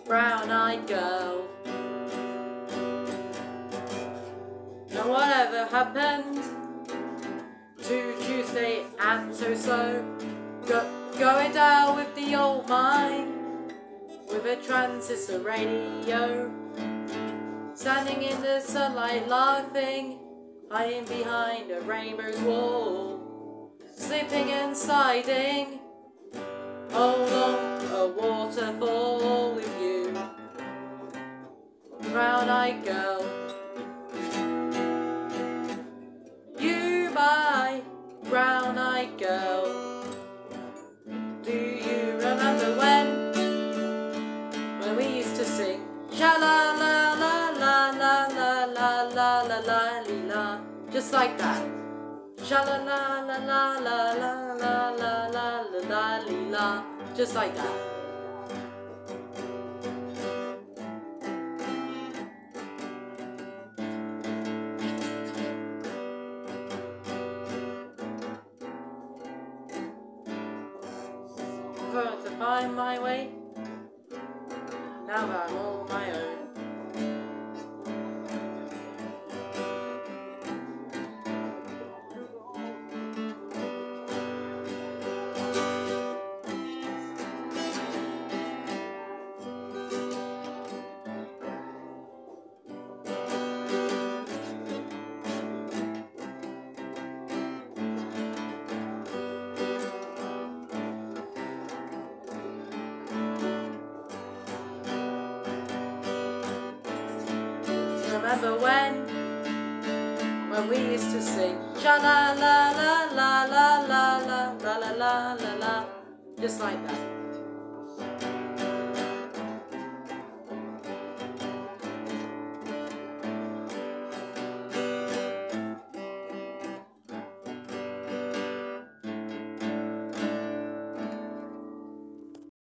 brown-eyed girl. Now whatever happened to Tuesday and so going down with the old mine, with a transistor radio, standing in the sunlight laughing, hiding behind a rainbow's wall, slipping and sliding along a waterfall with you, brown-eyed girl. You, my brown-eyed girl. Do you remember when we used to sing sha la la la la la la la la la la la, just like that. Sha la la la la la la la la la la la, just like that. I'm going to find my way now that I'm all my own. Remember when we used to sing sha la la la la la la la la la la la, just like that.